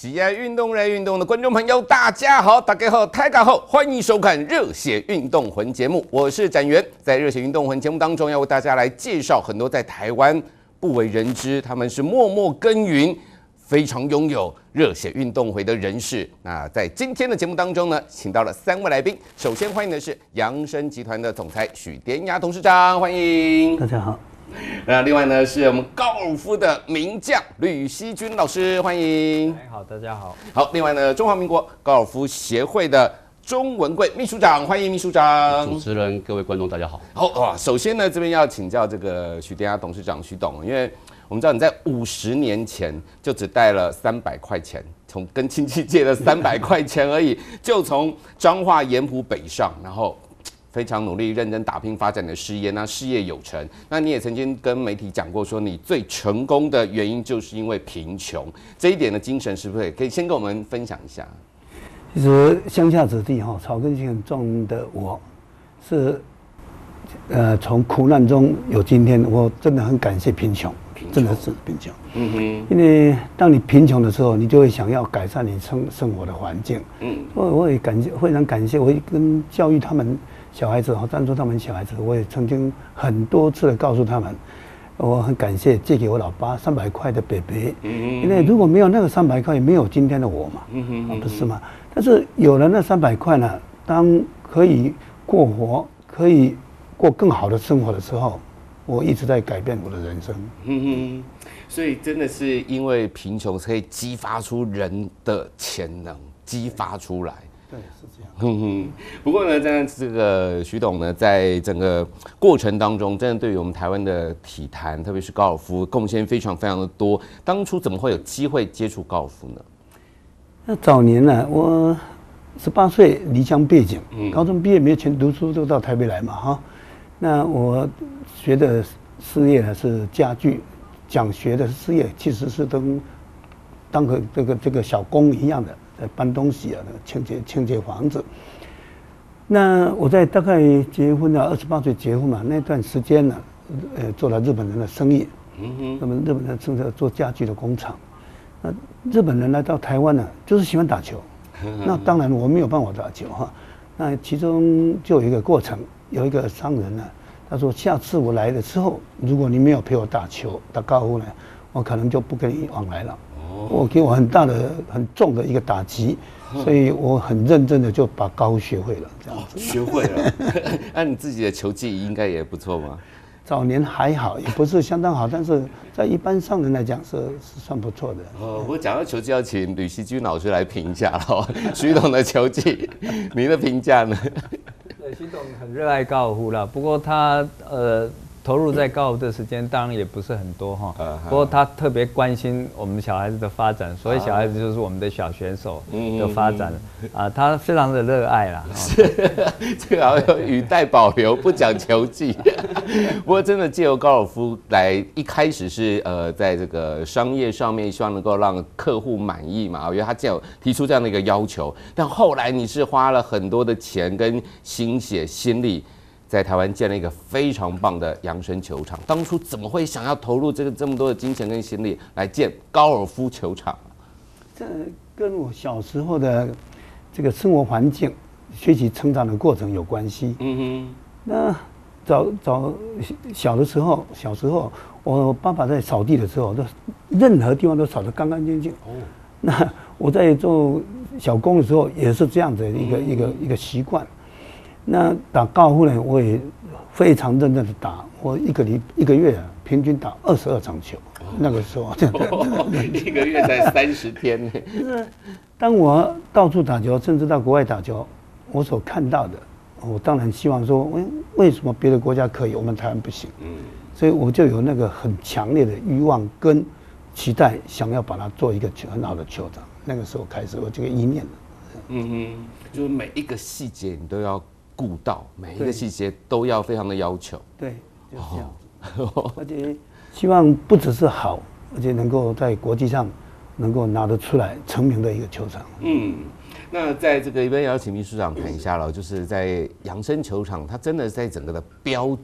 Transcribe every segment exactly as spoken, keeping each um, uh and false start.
喜爱运动、热爱运动的观众朋友，大家好，大家好，大家好，欢迎收看《热血运动魂》节目，我是展元。在《热血运动魂》节目当中，要为大家来介绍很多在台湾不为人知，他们是默默耕耘，非常拥有热血运动会的人士。那在今天的节目当中呢，请到了三位来宾。首先欢迎的是扬生集团的总裁许典雅董事长，欢迎。 大家好。 那另外呢，是我们高尔夫的名将吕锡君老师，欢迎。 好，大家好。 好，另外呢，中华民国高尔夫协会的钟文贵秘书长，欢迎秘书长。 主持人、各位观众，大家好。 好哇，首先呢，这边要请教这个许典雅董事长许董，因为我们知道你在五十年前就只带了三百块钱，从跟亲戚借了三百块钱而已，就从彰化盐埔北上，然后非常努力、认真打拼发展你的事业，那事业有成。那你也曾经跟媒体讲过，说你最成功的原因就是因为贫穷，这一点的精神是不是可以先跟我们分享一下？ 其实乡下子弟哈，草根性很重的我，是呃从苦难中有今天，我真的很感谢贫穷，真的是贫穷。嗯哼，因为当你贫穷的时候，你就会想要改善你生生活的环境。嗯，我我也感谢，非常感谢，我也跟教育他们。小孩子哈，赞助他们小孩子，我也曾经很多次的告诉他们，我很感谢借给我老爸三百块的北北，因为如果没有那个三百块，没有今天的我嘛，啊不是吗？但是有了那三百块呢，当可以过活，可以过更好的生活的时候，我一直在改变我的人生。 嗯哼，所以真的是因为贫穷可以激发出人的潜能，激发出来。 对，是这样。 嗯哼，不过呢，在这个许董呢，在整个过程当中，真的对于我们台湾的体坛，特别是高尔夫，贡献非常非常的多。当初怎么会有机会接触高尔夫呢？ 那早年呢、啊，我十八岁离乡背井，嗯、高中毕业没有钱读书，就到台北来嘛，哈。那我学的事业呢是家具，讲学的事业其实是跟当个这个这个小工一样的。在搬东西啊，清洁清洁房子。那我在大概结婚了，二十八岁结婚嘛，那段时间呢，呃，做了日本人的生意。嗯哼。那么日本人正在做家具的工厂。那日本人来到台湾呢，就是喜欢打球。那当然我没有办法打球哈。那其中就有一个过程，有一个商人呢，他说下次我来的时候，如果你没有陪我打球打高尔夫呢，我可能就不跟你往来了。我给我很大的、很重的一个打击，所以我很认真的就把高尔夫学会了，这样子。 学会了，那你自己的球技应该也不错吗？ 早年还好，也不是相当好，但是在一般上人来讲是是算不错的。 哦，我讲到球技，要请吕锡君老师来评价了。许董的球技，你的评价呢？ 对，许董很热爱高尔夫啦，不过他呃。投入在高尔夫的时间当然也不是很多哈，不过他特别关心我们小孩子的发展，所以小孩子就是我们的小选手的发展啊，他非常的热爱啦。 是，这个好像语带保留，不讲球技。不过真的借由高尔夫来，一开始是呃在这个商业上面希望能够让客户满意嘛，我觉得他这样提出这样的一个要求，但后来你是花了很多的钱跟心血心力。在台湾建了一个非常棒的扬生球场，当初怎么会想要投入这个这么多的金钱跟心力来建高尔夫球场？ 这跟我小时候的这个生活环境、学习成长的过程有关系。嗯哼。那早早小的时候，小时候我爸爸在扫地的时候，都任何地方都扫得干干净净。哦。那我在做小工的时候，也是这样的一个、嗯、一个一个习惯。那打高尔夫呢，我也非常认真的打，我一个礼一个月啊，平均打二十二场球。那个时候， 哦、一个月才三十天呢。 就是当我到处打球，甚至到国外打球，我所看到的，我当然希望说，为为什么别的国家可以，我们台湾不行？嗯，所以我就有那个很强烈的欲望跟期待，想要把它做一个很好的球场。那个时候开始，我这个意念。 嗯哼，就是每一个细节你都要。顾到每一个细节都要非常的要求， 对，就是这样子。而且希望不只是好，而且能够在国际上能够拿得出来成名的一个球场。嗯， 那在这个一边也要请秘书长谈一下了，就是在扬生球场，它真的在整个的标准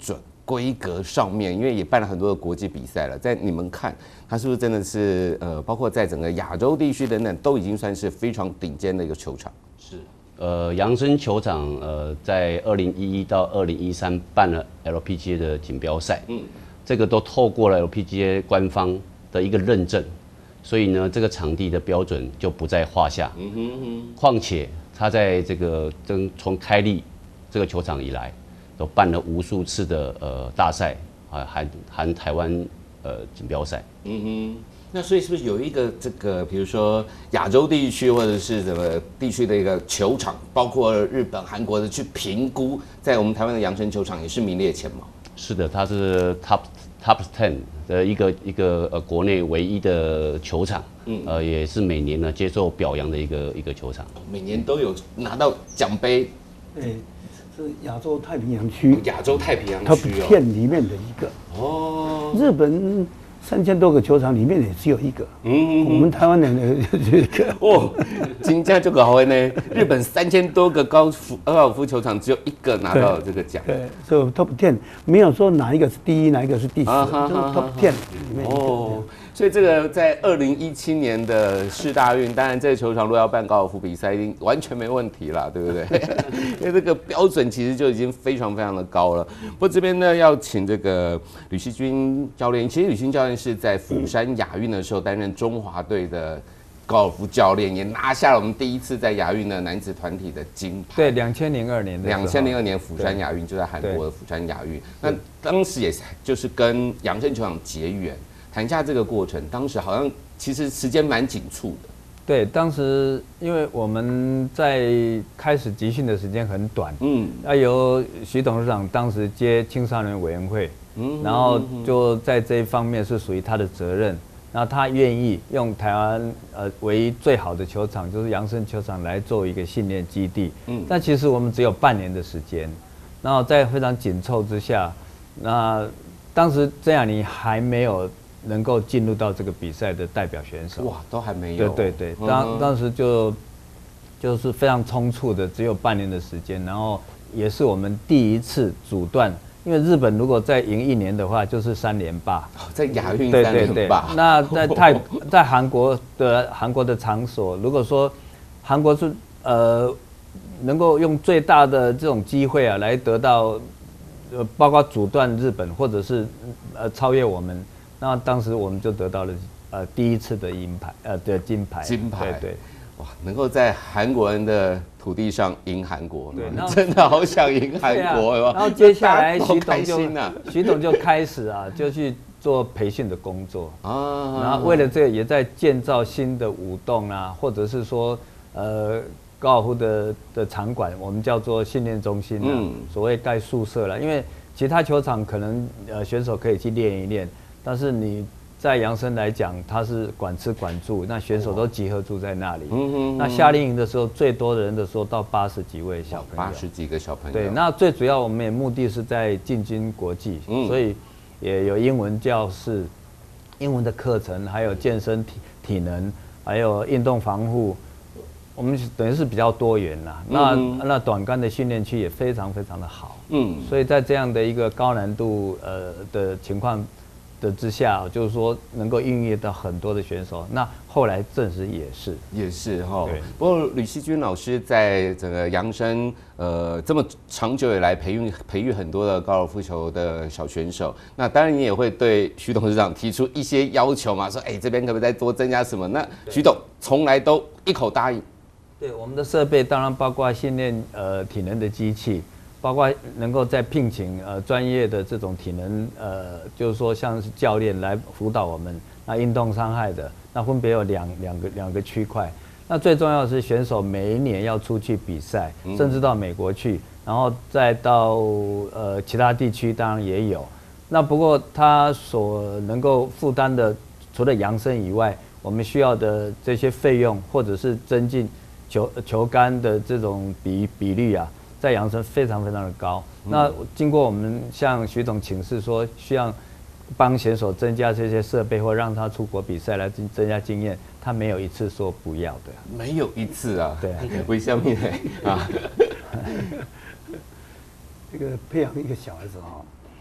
规格上面，因为也办了很多的国际比赛了，在你们看，它是不是真的是呃，包括在整个亚洲地区等等，都已经算是非常顶尖的一个球场？ 是，呃，扬升球场呃，在二零一一到二零一三办了 L P G A 的锦标赛，嗯，这个都透过了 L P G A 官方的一个认证，所以呢，这个场地的标准就不在话下。嗯哼哼。况且它在这个从从开立这个球场以来，都办了无数次的呃大赛啊，含含台湾呃锦标赛。 嗯哼，那所以是不是有一个这个，比如说亚洲地区或者是什么地区的一个球场，包括日本、韩国的去评估，在我们台湾的扬升球场也是名列前茅？ 是的，它是 top top ten 的一个一个呃国内唯一的球场，嗯，呃也是每年呢接受表扬的一个一个球场， 每年都有拿到奖杯。 对。是亚洲太平洋区， 亚洲太平洋区哦，片里面的一个哦。日本三千多个球场里面也只有一个，嗯，我们台湾人的这个哦，金价就搞回呢。日本三千多个高尔夫高尔夫球场，只有一个拿到这个奖。 对，所以 top ten 没有说哪一个是第一，哪一个是第十，就是 top ten 里面哦。 所以这个在二零一七年的世大运，当然这个球场如果要办高尔夫比赛，一定完全没问题啦，对不对？因为这个标准其实就已经非常非常的高了。不过这边呢，要请这个吕锡君教练，其实吕锡君教练是在釜山亚运的时候担任中华队的高尔夫教练，也拿下了我们第一次在亚运的男子团体的金牌。 对，两千零二年的两千零二年釜山亚运就在韩国的釜山亚运，那当时也就是跟扬升球场结缘。谈一下这个过程，当时好像其实时间蛮紧促的。 对，当时因为我们在开始集训的时间很短，嗯，要由徐董事长当时接青少年委员会，嗯，然后就在这一方面是属于他的责任，然后他愿意用台湾呃唯一最好的球场，就是扬升球场来做一个训练基地，嗯，但其实我们只有半年的时间，然后在非常紧凑之下，那当时曾雅妮还没有能够进入到这个比赛的代表选手， 哇，都还没有。 对对对，当当时就就是非常匆促的，只有半年的时间，然后也是我们第一次阻断，因为日本如果再赢一年的话，就是三连霸， 在亚运三连霸。 那在泰在韩国的韩国的场所，如果说韩国是呃能够用最大的这种机会啊，来得到呃包括阻断日本，或者是呃超越我们。那当时我们就得到了呃第一次的银牌，呃的金牌。 金牌， 对对， 哇，能够在韩国人的土地上赢韩国，对，真的好想赢韩国哟。 然后接下来徐董就徐董就开始啊，就去做培训的工作啊，然后为了这个也在建造新的舞动啊，或者是说呃高尔夫的的场馆，我们叫做训练中心啊，嗯、所谓盖宿舍了，因为其他球场可能呃选手可以去练一练。但是你在扬升来讲，它是管吃管住，那选手都集合住在那里。嗯哼。那夏令营的时候，最多的人的时候到八十几位小朋友。 八十几个小朋友。 对，那最主要我们也目的是在进军国际，嗯、所以也有英文教室、英文的课程，还有健身体体能，还有运动防护。我们等于是比较多元啦。那、嗯、那短杆的训练区也非常非常的好。嗯。所以在这样的一个高难度呃的情况的之下，就是说能够孕育到很多的选手。那后来证实也是， 也是哈。不过吕锡君老师在整个扬升呃这么长久以来培育培育很多的高尔夫球的小选手。那当然你也会对徐董事长提出一些要求嘛，说哎、欸、这边可不可以再多增加什么？那徐董从来都一口答应。 对，我们的设备当然包括训练呃体能的机器。包括能够再聘请呃专业的这种体能呃，就是说像是教练来辅导我们。那运动伤害的，那分别有两两个两个区块。那最重要的是选手每一年要出去比赛，嗯、甚至到美国去，然后再到呃其他地区，当然也有。那不过他所能够负担的，除了扬升以外，我们需要的这些费用，或者是增进球球杆的这种比比率啊。在扬升非常非常的高，那经过我们向徐总请示说，需要帮选手增加这些设备，或让他出国比赛来增加经验，他没有一次说不要的。 没有一次啊？ 对啊， 为什么啊？ 这个培养一个小孩子哈，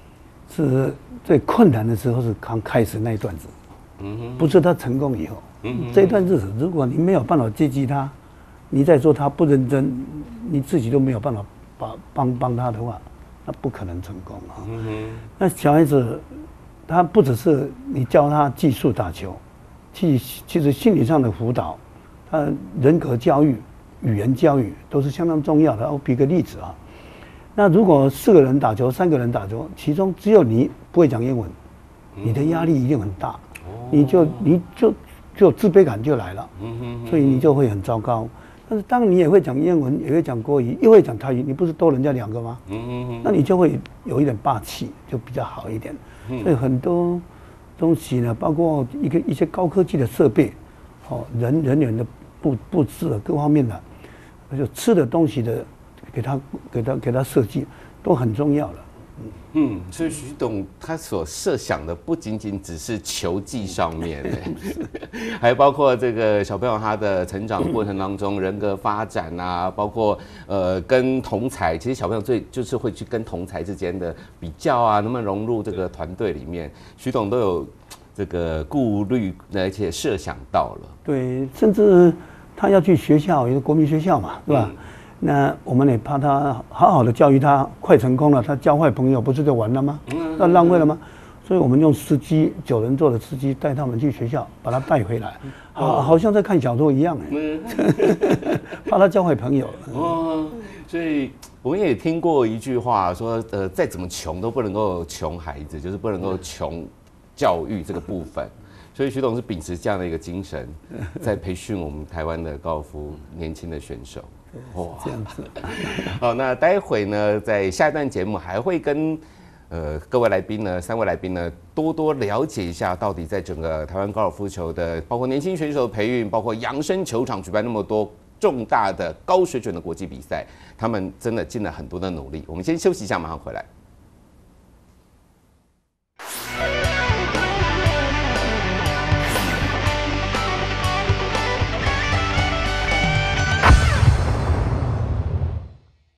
是最困难的时候是刚开始那一段子，嗯，不是他成功以后，嗯，这一段日子，如果你没有办法接济他，你再说他不认真，你自己都没有办法把帮帮他的话，那不可能成功啊。嗯，那小孩子，他不只是你教他技术打球，其其实心理上的辅导，他人格教育、语言教育都是相当重要的。我举个例子啊。那如果四个人打球，三个人打球，其中只有你不会讲英文，你的压力一定很大，你就你就就自卑感就来了，所以你就会很糟糕。但是当你也会讲英文，也会讲国语，又会讲台语，你不是多人家两个吗？那你就会有一点霸气，就比较好一点。所以很多东西呢，包括一个一些高科技的设备，哦，人人员的布布置各方面的，就吃的东西的。给他给他给他设计都很重要了， 嗯，所以徐董他所设想的不仅仅只是球技上面，还包括这个小朋友他的成长过程当中人格发展啊，包括呃跟同才，其实小朋友最就是会去跟同才之间的比较啊，能不能融入这个团队里面，徐董都有这个顾虑，而且设想到了。 对，甚至他要去学校，也是国民学校嘛，对吧？嗯，那我们也怕他好好的教育他，快成功了，他教坏朋友不是就完了吗？那浪费了吗？所以我们用司机九人座的司机带他们去学校，把他带回来，好，好像在看小说一样哎，怕他教坏朋友。 哦，所以我们也听过一句话说，呃，再怎么穷都不能够穷孩子，就是不能够穷教育这个部分。所以徐董是秉持这样的一个精神，在培训我们台湾的高尔夫年轻的选手。 哇，这样子。 好，那待会呢，在下一段节目还会跟呃各位来宾呢，三位来宾呢，多多了解一下，到底在整个台湾高尔夫球的，包括年轻选手的培育，包括扬升球场举办那么多重大的高水准的国际比赛，他们真的尽了很多的努力。我们先休息一下，马上回来。